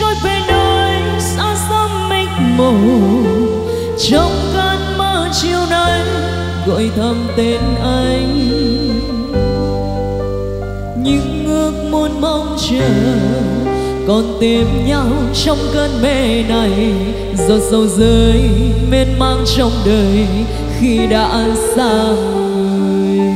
trôi về nơi xa xăm mịt mù. Trong cơn mơ chiều nay gọi thầm tên anh, những ước muốn mong chờ còn tìm nhau trong cơn mê này. Giọt sầu rơi mênh mang trong đời khi đã xa người.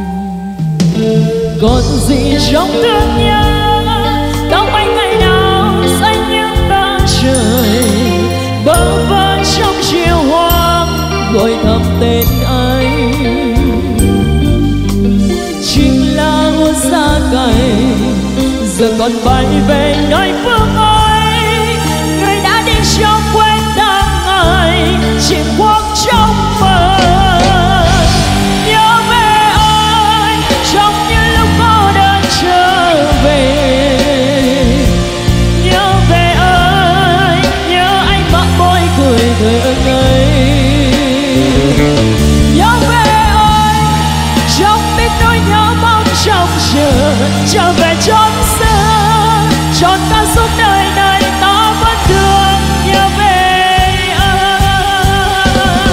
Còn gì trong thương nhớ tóc anh ngày nào xanh những tà trời, bơ vơ trong chiều hoang gọi thầm tên anh. Chính là muôn xa cày giờ còn bay về nơi phương ấy, người đã đi trong quên tháng ngày chìm khuất trong mơ. Nhớ về anh trong những lúc cô đơn trở về, nhớ về anh, nhớ anh bặm môi cười thơ ngây. Nhớ về anh trong biết nỗi nhớ mong trong chờ, trở về chốn xưa trọn ta suốt đời này ta vẫn thương. Nhớ về anh.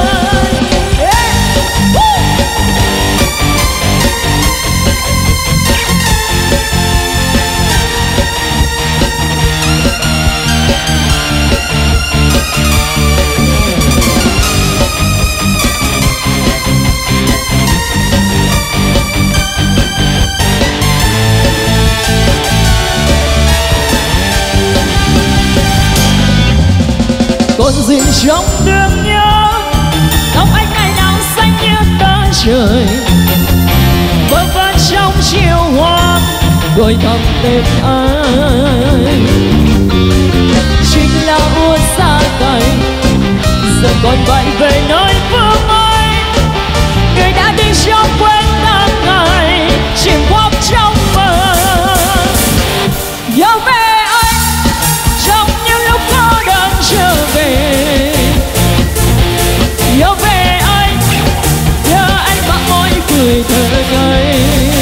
Còn gì trong thương nhớ tóc anh ngày nào xanh như tà trời, vơ vơ trong chiều hoang gọi thầm tên anh. Chính là muôn xa cày giờ còn bay về nơi phương ấy, người đã đi trong quên tháng ngày chìm khuất trong mơ. Nhớ về anh trong những lúc cô đơn trở về, nhớ về anh, nhớ anh bặm môi cười thơ ngây.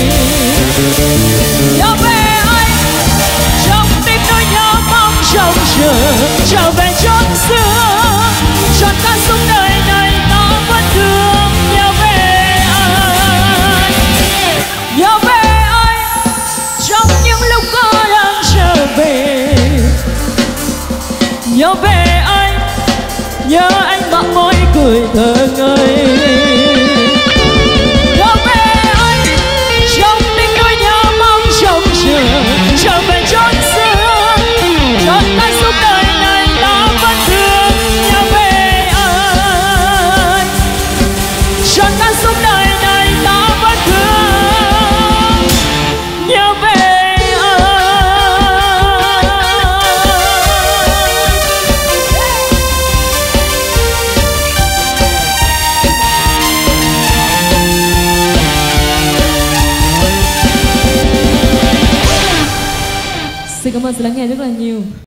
Nhớ về anh trong tim nỗi nhớ mong trông chờ, trở về chốn xưa trọn ta suốt đời này ta vẫn thương. Nhớ về anh, nhớ về anh trong những lúc cô đơn trở về, nhớ về anh, nhớ anh bặm môi cười thơ ngây. Nhớ về anh trong tim nỗi nhớ mong trông chờ, trở về chốn xưa trọn ta suốt đời này ta vẫn thương. Nhớ về anh, trọn ta suốt đời này ta vẫn thương. Nhớ về Xin cảm ơn sự lắng nghe rất là nhiều.